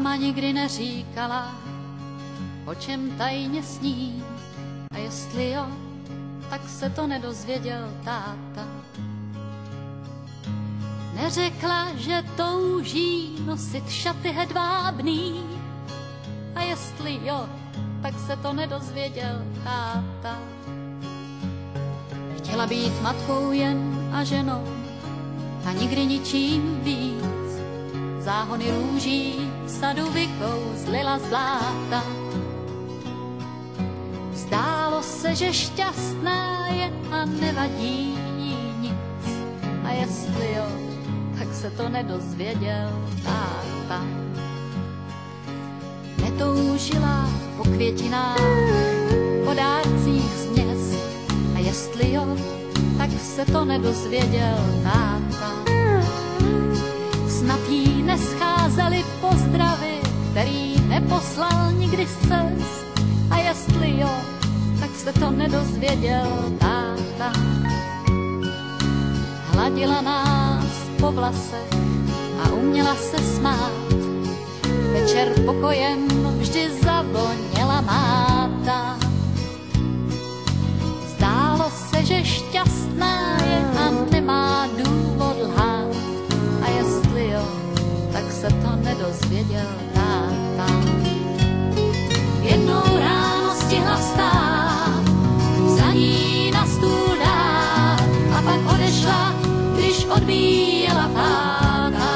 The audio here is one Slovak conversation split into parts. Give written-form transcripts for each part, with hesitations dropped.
Máma nikdy neříkala, o čem tajně sní, a jestli jo, tak se to nedozvěděl táta. Neřekla, že touží nosit šaty hedvábný, a jestli jo, tak se to nedozvěděl táta. Chtěla být matkou jen a ženou a nikdy ničím víc. Záhony růží v sadu vykouzlila z bláta. Zdálo se, že šťastná je a nevadí jí nic. A jestli jo, tak se to nedozvěděl táta. Netoužila po květinách, po dárcích z měst. A jestli jo, tak se to nedozvěděl táta. Snad jí nescházely pozdravy, který neposlal nikdy z cest. A jestli jo, tak se to nedozvěděl táta. Hladila nás po vlasech a uměla se smát. Večer pokojem vždy zavoněla máta. Zdálo se, že šťastná je a nemá důvod lhát. A jestli jo, tak se to nedozvěděl táta. Jednou ráno stihla vstát, za ní na stůl dát a pak odešla, když odbíjela páka.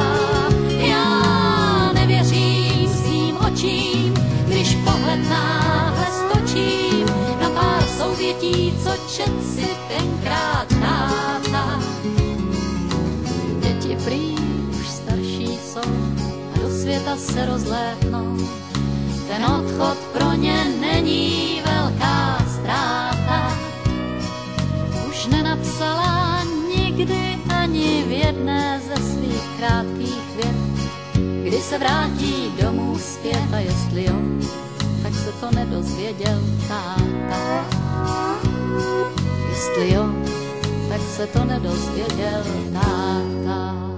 Já nevěřím svým očím, když pohled náhle stočím na pár souvětí, co čet si tenkrát táta. Děti prý už starší jsou a do světa se rozlétnou. Ten odchod pro ně není velká ztráta. Už nenapsala nikdy ani v jedné ze svých krátkých vět, kdy se vrátí domů zpět. A jestli jo, tak se to nedozvěděl táta. Jestli jo, tak se to nedozvěděl táta.